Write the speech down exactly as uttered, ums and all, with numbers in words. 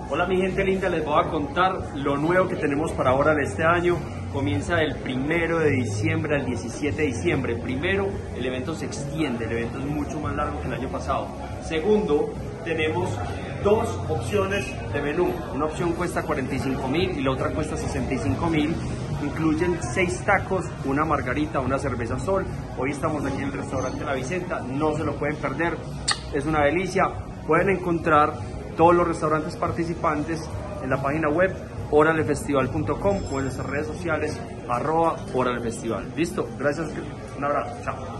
Hola mi gente linda, les voy a contar lo nuevo que tenemos para ahora de este año. Comienza del primero de diciembre al diecisiete de diciembre. Primero, el evento se extiende, el evento es mucho más largo que el año pasado. Segundo, tenemos dos opciones de menú. Una opción cuesta cuarenta y cinco mil y la otra cuesta sesenta y cinco mil. Incluyen seis tacos, una margarita, una cerveza Sol. Hoy estamos aquí en el restaurante La Vicenta, no se lo pueden perder, es una delicia. Pueden encontrar todos los restaurantes participantes en la página web oralefestival punto com o en nuestras redes sociales arroba oralefestival. Listo, gracias, un abrazo, chao.